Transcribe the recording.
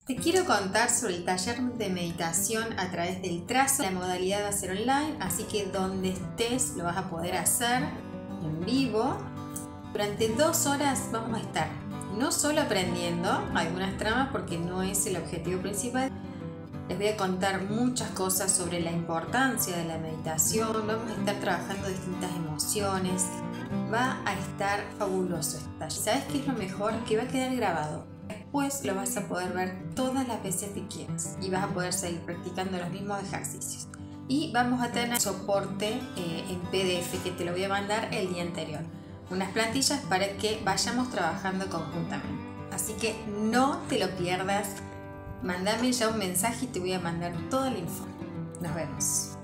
Te quiero contar sobre el taller de meditación a través del trazo. La modalidad va a ser online, así que donde estés lo vas a poder hacer en vivo. Durante 2 horas vamos a estar no solo aprendiendo algunas tramas, porque no es el objetivo principal. Les voy a contar muchas cosas sobre la importancia de la meditación. Vamos a estar trabajando distintas emociones. Va a estar fabuloso este taller. ¿Sabes qué es lo mejor? Que va a quedar grabado. Después lo vas a poder ver todas las veces que quieras y vas a poder seguir practicando los mismos ejercicios. Y vamos a tener soporte en PDF que te lo voy a mandar el día anterior. Unas plantillas para que vayamos trabajando conjuntamente. Así que no te lo pierdas. Mándame ya un mensaje y te voy a mandar toda la info. Nos vemos.